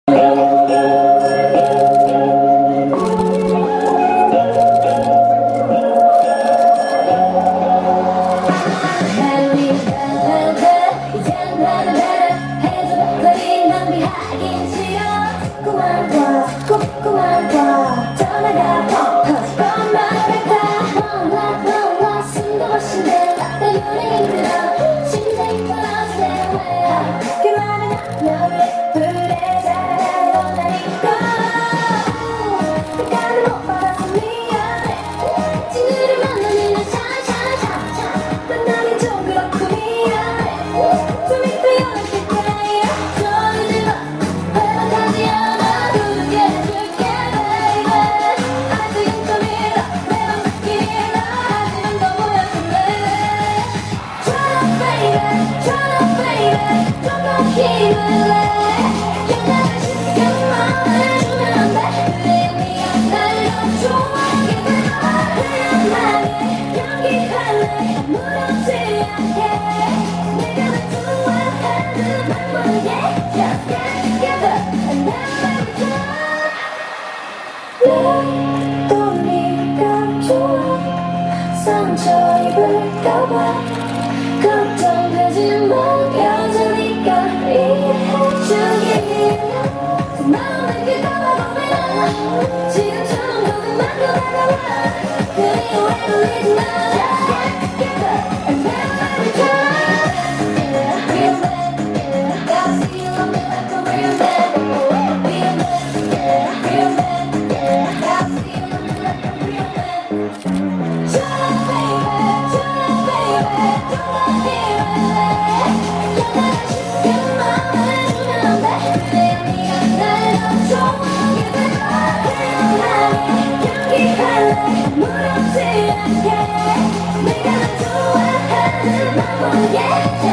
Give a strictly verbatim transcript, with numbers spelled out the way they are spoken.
또 네가 좋아 상처 입을까봐 걱정되지 마 여전히 가 이해해주길 마음은 그거와 고민아 지금처럼 조금만 더 다가와 그리고 왜 돌리지 마 Just get together and never return Real man, yeah Gotta see you on me like a real man Real man, yeah Real man, yeah Gotta see you on me like a real man Try baby, try baby Don't let me relate 영원한 시간 마음을 주면 안 돼 그래야 네가 날 더 좋아하게 돼 태어나니 연기할래 무섭지 않게 내가 널 좋아하는 방법을 yeah